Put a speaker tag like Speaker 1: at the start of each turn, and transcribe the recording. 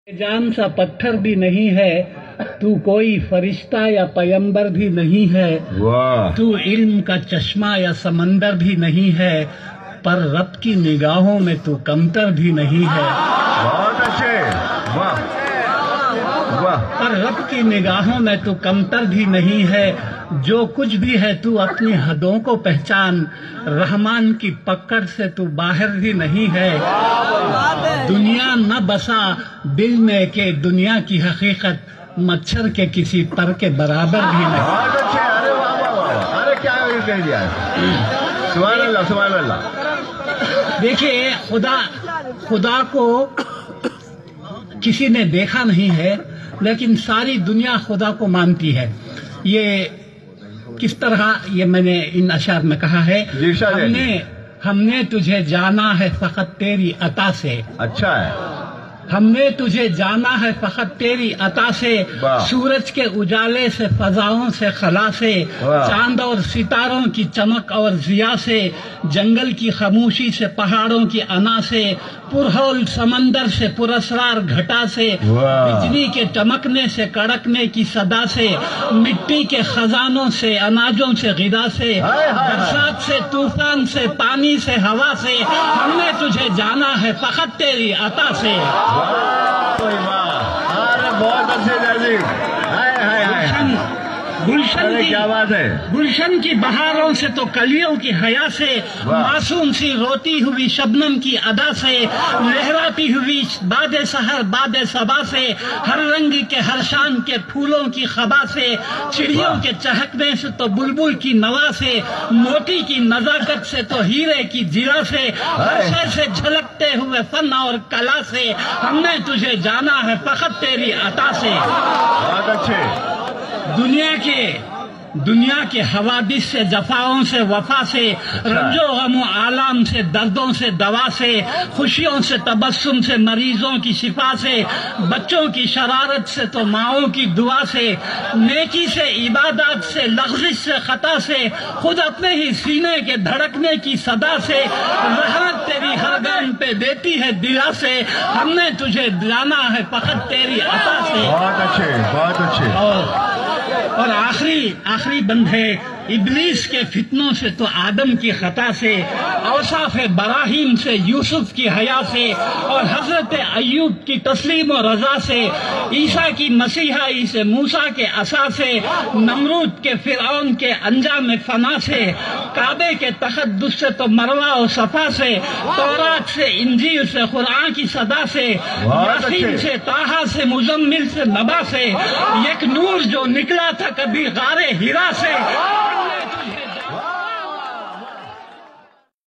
Speaker 1: جان سا پتھر بھی نہیں ہے، تو کوئی فرشتہ یا پیمبر بھی نہیں ہے، تو علم کا چشمہ یا سمندر بھی نہیں ہے، پر رب کی نگاہوں میں تو کمتر بھی نہیں ہے۔
Speaker 2: بہت اچھے، واہ واہ۔
Speaker 1: پر رب کی نگاہوں میں تو کمتر بھی نہیں ہے، جو کچھ بھی ہے تو اپنی حدوں کو پہچان، رحمان کی پکڑ سے تو باہر بھی نہیں ہے۔ دنیا نہ بسا دل میں کہ دنیا کی حقیقت مچھر کے کسی پر کے برابر بھی نہیں۔
Speaker 2: بہت اچھے، ارے واہ واہ واہ، ارے کیا کہہ دیا ہے، سبحان اللہ سبحان اللہ۔
Speaker 1: دیکھیے، خدا کو کسی نے دیکھا نہیں ہے، لیکن ساری دنیا خدا کو مانتی ہے۔ یہ کس طرح، یہ میں نے ان اشعار میں کہا ہے، ہم نے تجھے جانا ہے فقط تیری عطا سے۔
Speaker 2: اچھا ہے،
Speaker 1: ہم نے تجھے جانا ہے فقط تیری عطا سے، سورج کے اجالے سے، فضاؤں سے، خلا سے، چاند اور ستاروں کی چمک اور ضیاء سے، جنگل کی خاموشی سے، پہاڑوں کی انا سے، پرہول سمندر سے، پراسرار گھٹا سے، بجلی کے چمکنے سے، کڑکنے کی صدا سے، مٹی کے خزانوں سے، اناجوں سے، غذا سے، برسات سے، طوفان سے، پانی سے، ہوا سے، ہم نے تجھے جانا ہے فقط تیری عطا سے۔
Speaker 2: بہت اچھے جی، کیا بات ہے۔
Speaker 1: گلشن کی بہاروں سے تو کلیوں کی حیا سے، معصوم سی روتی ہوئی شبنم کی ادا سے، لہراتی ہوئی باد سحر باد صبا سے، ہر رنگ کے ہر شان کے پھولوں کی خبا سے، چڑیوں کے چہکنے سے تو بلبل کی نوا سے، موتی کی نزاکت سے تو ہیرے کی جرا سے، ہر شے سے جھلکتے ہوئے فن اور کلا سے، ہم نے تجھے جانا ہے فقط تیری عطا سے۔
Speaker 2: بہت اچھے۔
Speaker 1: دنیا کے حوادث سے، جفاؤں سے، وفا سے، رنج و غم و آلام سے، دردوں سے، دوا سے، خوشیوں سے، تبسم سے، مریضوں کی شفا سے، بچوں کی شرارت سے تو ماؤں کی دعا سے، نیکی سے، عبادات سے، لغزش سے، خطا سے، خود اپنے ہی سینے کے دھڑکنے کی صدا سے، رحمت تیری ہر گام پہ دیتی ہے دلا سے، ہم نے تجھے جانا ہے فقط تیری عطا سے۔
Speaker 2: بہت اچھے، بہت اچھے۔
Speaker 1: اور آخری بند ہے، ابلیس کے فتنوں سے تو آدم کی خطا سے، اوصاف براہیم سے، یوسف کی حیا سے، اور حضرت ایوب کی تسلیم و رضا سے، عیسیٰ کی مسیحائی سے، موسیٰ کے عصا سے، نمرود کے فرعون کے انجام فنا سے، کعبے کے تقدس سے تو مروہ و صفا سے، تورات سے، انجیل سے، قرآن کی صدا سے، یاسین سے، طٰہٰ سے، مزمل سے، نبا سے، یک نور جو نکلا تھا کبھی غار ہرا سے،